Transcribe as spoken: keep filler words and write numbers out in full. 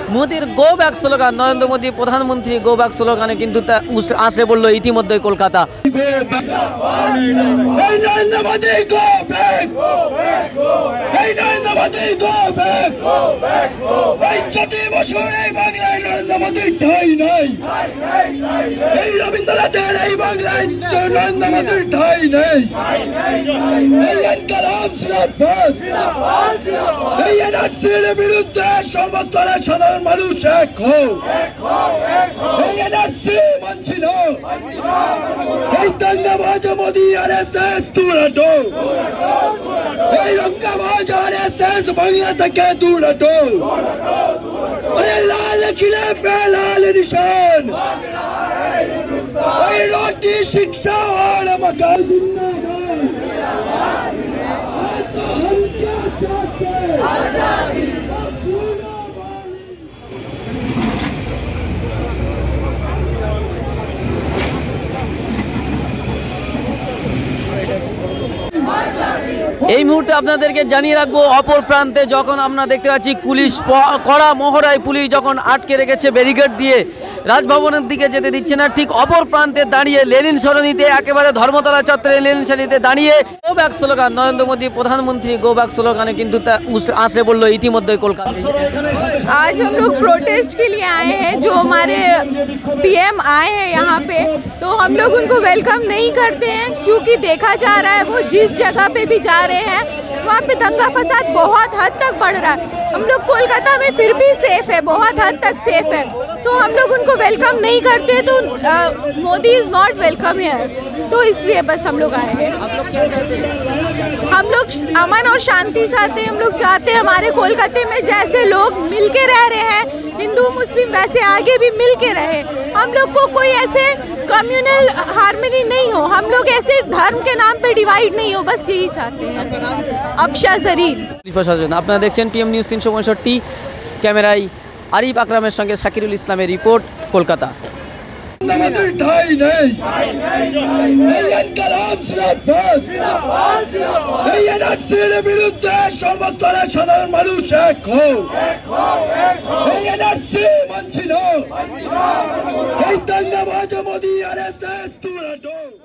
মোদির go back slogan, Narendra Modi প্রধানমন্ত্রী go back স্লোগানে কিন্তু আসে বললো ইতিমধ্যে কলকাতা। রবীন্দ্রনাথের এই বাংলায় নরেন্দ্র মোদীর ঠাই নেই। এই এনআরসির বিরুদ্ধে সর্বস্তরের সাধারণ মানুষ এক হোক। এই এনআরসি মানছি না। এই দাঙ্গাবাজ মোদী আর এস এস দূর হটো। এই রঙ্গাবাজ আর এস এস বাংলা থেকে দূর হটো। अरे लाल किले पे लाल निशान, रोटी शिक्षा और मकान जिंदाबाद। तो हम क्या चाहते हैं? आजादी। এই মুহূর্তে আপনাদেরকে জানিয়ে রাখবো, অপর প্রান্তে যখন আমরা দেখতে পাচ্ছি পুলিশ কড়া মহড়ায় পুলিশ যখন আটকে রেখেছে ব্যারিকেড দিয়ে, রাজভবনের দিকে যেতে দিচ্ছে না, ঠিক অপর প্রান্তে দাঁড়িয়ে লেনিন সরণিতে একেবারে ধর্মতলা চত্বরে লেনিন সরণিতে দাঁড়িয়ে go back slogan, Narendra Modi প্রধানমন্ত্রী গো ব্যাক স্লোগানে কিন্তু আসে বললো ইতিমধ্যে কলকাতা। आज हम लोग प्रोटेस्ट के लिए आए हैं, जो हमारे पीएम आए हैं यहाँ पे, तो हम लोग उनको वेलकम नहीं करते हैं, क्योंकि देखा जा रहा है वो जिस जगह पे भी जा रहे हैं वहाँ पे दंगा फसाद बहुत हद तक बढ़ रहा है। हम लोग कोलकाता में फिर भी सेफ है, बहुत हद तक सेफ है, तो हम लोग उनको वेलकम नहीं करते, तो Modi is not welcome here, तो इसलिए बस हम लोग आए हैं। हम लोग अमन और शांति चाहते हैं। हम लोग चाहते हैं हमारे कोलकाता में जैसे लोग मिल के रह रहे हैं, हिंदू मुस्लिम, वैसे आगे भी मिल के रहे। हम लोग को कोई ऐसे कम्युनल हार्मनी नहीं हो, हम लोग ऐसे धर्म के नाम पे डिवाइड नहीं हो, बस यही चाहते हैं। अफशा जरीन। আপনারা দেখছেন পিএম নিউজ তিনশো পঁয়ষট্টি, ক্যামেরায় আরিফ আকরামের সঙ্গে শাকিরুল ইসলামের রিপোর্ট, কলকাতা। বিরুদ্ধে সর্বস্তরের সাধারণ মানুষ এক হোক। এই এনআরসি মানছি না। এই দাঙ্গাবাজ মোদী আর এস এস দূর হটো।